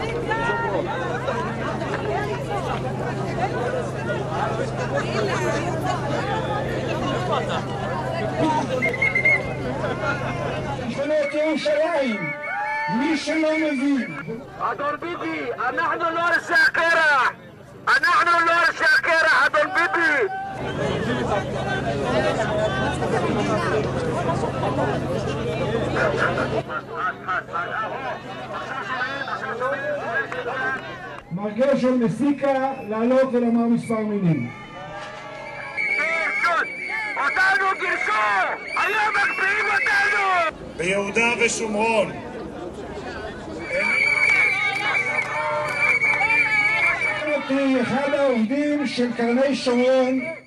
שכונות ירושלים, מי שלא מבין. אדון ביבי, אנחנו לא אנשי הקרח! אנחנו לא אנשי הקרח, אדון ביבי! מר גרשון מסיקה לעלות ולומר מספר מילים. אותנו גירשו! היום מקפיאים אותנו! ביהודה ושומרון אחד העובדים של קרני שומרון